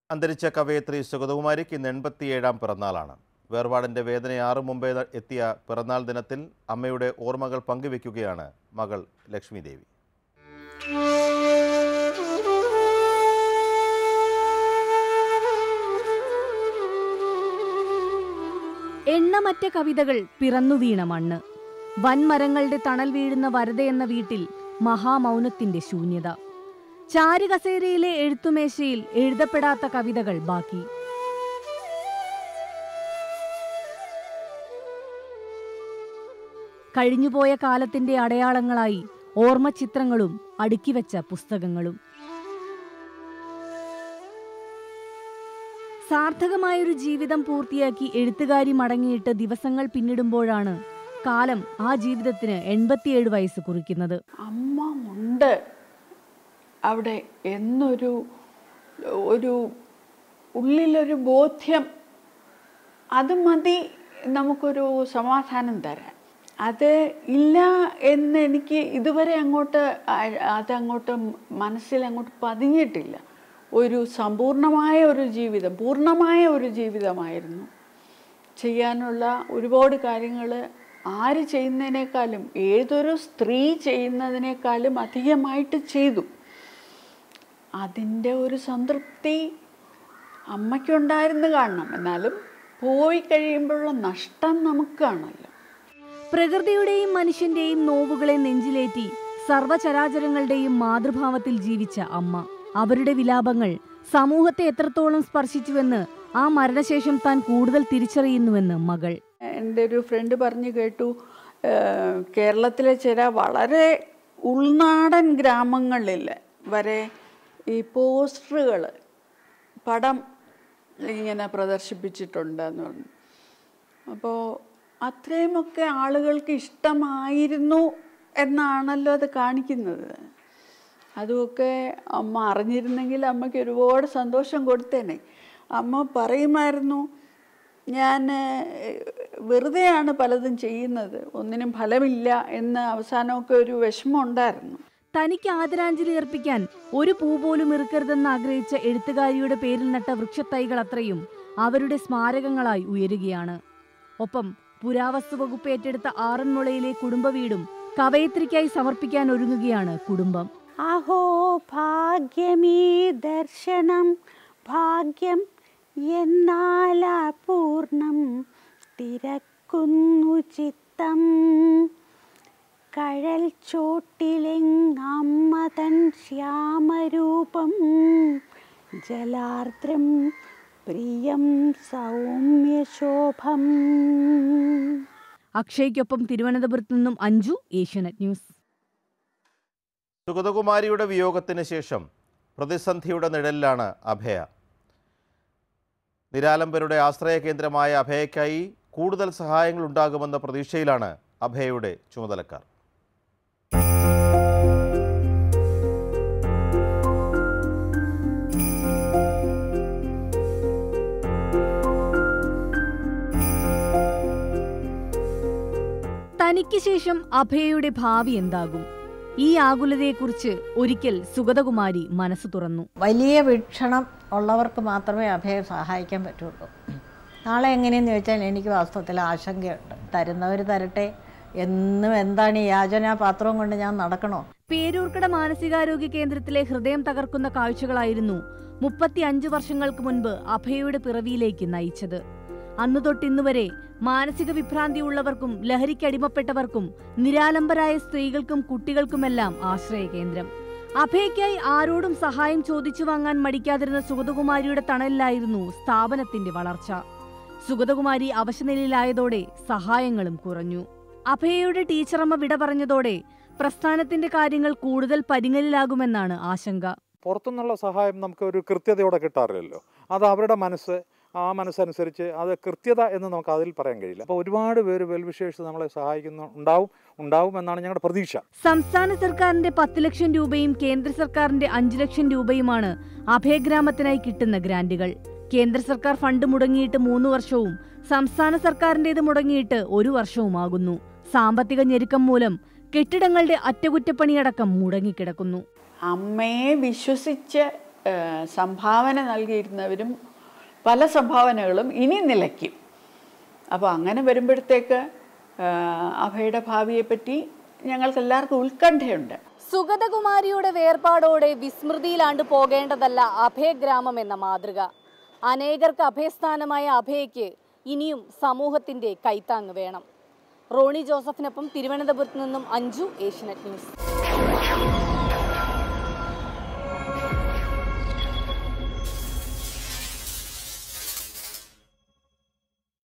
അന്തരിച്ച കവയത്രി സുഗതകുമാരിക്ക് ഇന്ന് 87ാം പിറന്നാളാണ്. വേർപാടിന്റെ വേദനയാറ് മുമ്പേ എത്തിയ പിറന്നാൾ ദിനത്തിൽ അമ്മയുടെ ഓർമ്മകൾ പങ്കുവെക്കുകയാണ് മകൾ ലക്ഷ്മി ദേവി. എണ്ണമറ്റ കവിതകൾ പിറന്നു വീണ മണ്ണ്, വൻമരങ്ങളുടെ തണൽ വീഴുന്ന വരദയെന്ന വീട്ടിൽ മഹാമൗനത്തിന്റെ ശൂന്യത. ചാരുകസേരയിലെ എഴുത്തുമേശയിൽ എഴുതപ്പെടാത്ത കവിതകൾ ബാക്കി. കഴിഞ്ഞുപോയ കാലത്തിന്റെ അടയാളങ്ങളായി ഓർമ്മചിത്രങ്ങളും അടുക്കിവെച്ച പുസ്തകങ്ങളും. സാർത്ഥകമായൊരു ജീവിതം പൂർത്തിയാക്കി എഴുത്തുകാരി മടങ്ങിയിട്ട് ദിവസങ്ങൾ പിന്നിടുമ്പോഴാണ് കാലം ആ ജീവിതത്തിന് 87 വയസ്സ് കുറിക്കുന്നത്. അമ്മ ഉണ്ട് അവിടെ എന്നൊരു ഉള്ളിലൊരു ബോധ്യം, അത് മതി നമുക്കൊരു സമാധാനം തരാൻ. അത് ഇല്ല എന്ന് എനിക്ക് ഇതുവരെ അതങ്ങോട്ട് മനസ്സിലങ്ങോട്ട് പതിഞ്ഞിട്ടില്ല. ഒരു സമ്പൂർണമായ ഒരു ജീവിതം, പൂർണ്ണമായ ഒരു ജീവിതമായിരുന്നു. ചെയ്യാനുള്ള ഒരുപാട് കാര്യങ്ങൾ ആര് ചെയ്യുന്നതിനേക്കാളും, ഏതൊരു സ്ത്രീ ചെയ്യുന്നതിനേക്കാളും അധികമായിട്ട് ചെയ്തു. അതിൻ്റെ ഒരു സംതൃപ്തി അമ്മയ്ക്കുണ്ടായിരുന്നു കാണണം. എന്നാലും പോയി കഴിയുമ്പോഴുള്ള നഷ്ടം നമുക്കാണല്ലോ. പ്രകൃതിയുടെയും മനുഷ്യന്റെയും നോവുകളെ നെഞ്ചിലേറ്റി സർവചരാചരങ്ങളുടെയും മാതൃഭാവത്തിൽ ജീവിച്ച അമ്മ. അവരുടെ വിലാപങ്ങൾ സമൂഹത്തെ എത്രത്തോളം സ്പർശിച്ചുവെന്ന് ആ മരണശേഷം താൻ കൂടുതൽ തിരിച്ചറിയുന്നുവെന്ന് മകൾ. എൻ്റെ ഒരു ഫ്രണ്ട് പറഞ്ഞു കേട്ടു, കേരളത്തിലെ ചില വളരെ ഉൾനാടൻ ഗ്രാമങ്ങളിൽ വരെ ഈ പോസ്റ്ററുകൾ, പടം ഇങ്ങനെ പ്രദർശിപ്പിച്ചിട്ടുണ്ടെന്ന് പറഞ്ഞു. അപ്പോൾ അത്രയുമൊക്കെ ആളുകൾക്ക് ഇഷ്ടമായിരുന്നു എന്നാണല്ലോ അത് കാണിക്കുന്നത്. അതുമൊക്കെ അമ്മ അറിഞ്ഞിരുന്നെങ്കിൽ അമ്മയ്ക്ക് ഒരുപാട് സന്തോഷം കൊടുത്തേനെ. അമ്മ പറയുമായിരുന്നു, ഞാൻ വെറുതെയാണ് പലതും ചെയ്യുന്നത്, ഒന്നിനും ഫലമില്ല എന്ന് അവസാനമൊക്കെ ഒരു വിഷമം ഉണ്ടായിരുന്നു. തനിക്ക് ആദരാഞ്ജലി അർപ്പിക്കാൻ ഒരു പൂ പോലും ഇറുക്കരുതെന്ന് ആഗ്രഹിച്ച എഴുത്തുകാരിയുടെ പേരിൽ നട്ട വൃക്ഷത്തൈകൾ അത്രയും അവരുടെ സ്മാരകങ്ങളായി ഉയരുകയാണ്. ഒപ്പം പുരാവസ്തു വകുപ്പ് ഏറ്റെടുത്ത ആറന്മുളയിലെ കുടുംബ വീടും കവയത്രിക്കായി സമർപ്പിക്കാൻ ഒരുങ്ങുകയാണ് കുടുംബം. അഹോ ഭാഗ്യമീ ദർശനം, ഭാഗ്യം എന്നാലപൂർണം, തിരക്കുന്നു ചിത്തം കഴൽ ചോട്ടിലെങ്ങമ്മതൻ ശ്യാമരൂപം, ജലാർദ്രം പ്രിയം സൗമ്യശോഭം. അക്ഷയ്ക്കൊപ്പം തിരുവനന്തപുരത്ത് നിന്നും അഞ്ജു, ഏഷ്യാനെറ്റ് ന്യൂസ്. സുഗതകുമാരിയുടെ വിയോഗത്തിന് ശേഷം പ്രതിസന്ധിയുടെ നിഴലിലാണ് അഭയ. നിരാലംബരുടെ ആശ്രയ കേന്ദ്രമായ അഭയയ്ക്കായി കൂടുതൽ സഹായങ്ങൾ ഉണ്ടാകുമെന്ന പ്രതീക്ഷയിലാണ് അഭയയുടെ ചുമതലക്കാർ. തനിക്ക് ശേഷം അഭയയുടെ ഭാവി എന്താകും? ഈ ആകുലതയെക്കുറിച്ച് ഒരിക്കൽ സുഗതകുമാരി മനസ്സ് തുറന്നു. വലിയ വീക്ഷണം ഉള്ളവർക്ക് മാത്രമേ അഭയെ സഹായിക്കാൻ പറ്റുള്ളൂ. നാളെ എങ്ങനെയെന്ന് ചോദിച്ചാൽ എനിക്ക് വാസ്തവത്തിൽ ആശങ്കയുണ്ട്. തരുന്നവർ തരട്ടെ എന്നും എന്താണ് ഈ യാചനാപാത്രവും കൊണ്ട് ഞാൻ നടക്കണോ? പേരൂർക്കട മാനസികാരോഗ്യ കേന്ദ്രത്തിലെ ഹൃദയം തകർക്കുന്ന കാഴ്ചകളായിരുന്നു 35 വർഷങ്ങൾക്ക് മുൻപ് അഭയയുടെ പിറവിയിലേക്ക് നയിച്ചത്. അന്നു തൊട്ടിന്നുവരെ മാനസിക വിഭ്രാന്തി ഉള്ളവർക്കും ലഹരിക്കടിമപ്പെട്ടവർക്കും നിരാലംബരായ സ്ത്രീകൾക്കും കുട്ടികൾക്കുമെല്ലാം ആശ്രയ കേന്ദ്രം. അഭയയ്ക്കായി ആരോടും സഹായം ചോദിച്ചു വാങ്ങാൻ മടിക്കാതിരുന്ന സുഗതകുമാരിയുടെ തണലിലായിരുന്നു സ്ഥാപനത്തിന്റെ വളർച്ച. സുഗതകുമാരി അവശനിലയിലായതോടെ സഹായങ്ങളും കുറഞ്ഞു. അഭയയുടെ ടീച്ചറമ്മ വിട പറഞ്ഞതോടെ പ്രസ്ഥാനത്തിന്റെ കാര്യങ്ങൾ കൂടുതൽ പരിങ്ങലിലാകുമെന്നാണ് ആശങ്ക. പുറത്തുനിന്നുള്ള സഹായം നമുക്ക് ഒരു കൃത്യതയോടെ കിട്ടാറില്ലല്ലോ. അത് അവരുടെ മനസ്സ്, ആ മനസ്സനുസരിച്ച് അത് കൃത്യത എന്ന് നമുക്ക് അതിൽ പറയാൻ കഴിയില്ല. അപ്പോൾ ഒരുപാട് പേര് വെൽവിഷേഴ്സ് നമ്മളെ ഉണ്ടാവും എന്നാണ് ഞങ്ങളുടെ പ്രതീക്ഷ. സംസ്ഥാന സർക്കാരിന്റെ 10 ലക്ഷം രൂപയും കേന്ദ്ര സർക്കാരിന്റെ 5 ലക്ഷം രൂപയുമാണ് അഭയഗ്രാമത്തിനായി കിട്ടുന്ന ഗ്രാന്റുകൾ. കേന്ദ്ര സർക്കാർ ഫണ്ട് മുടങ്ങിയിട്ട് 3 വർഷവും സംസ്ഥാന സർക്കാരിന്റേത് മുടങ്ങിയിട്ട് 1 വർഷവുമാകുന്നു. സാമ്പത്തിക ഞെരുക്കം മൂലം കെട്ടിടങ്ങളുടെ അറ്റകുറ്റപ്പണിയടക്കം മുടങ്ങിക്കിടക്കുന്നു. അമ്മയെ വിശ്വസിച്ച് സംഭാവന നൽകിയിരുന്നവരും പല സംഭാവനകളും ഇനി നിലയ്ക്കും. അപ്പോൾ അങ്ങനെ വരുമ്പോഴത്തേക്ക് അഭയുടെ ഭാവിയെപ്പറ്റി ഞങ്ങൾക്ക് എല്ലാവർക്കും ഉത്കണ്ഠയുണ്ട്. സുഗതകുമാരിയുടെ വേർപാടോടെ വിസ്മൃതിയിലാണ്ട് പോകേണ്ടതല്ല അഭയഗ്രാമം എന്ന മാതൃക. അനേകർക്ക് അഭയസ്ഥാനമായ അഭയയ്ക്ക് ഇനിയും സമൂഹത്തിന്റെ കൈത്താങ് വേണം. റോണി ജോസഫിനൊപ്പം തിരുവനന്തപുരത്ത് നിന്നും അഞ്ജു, ഏഷ്യനെറ്റ് ന്യൂസ്.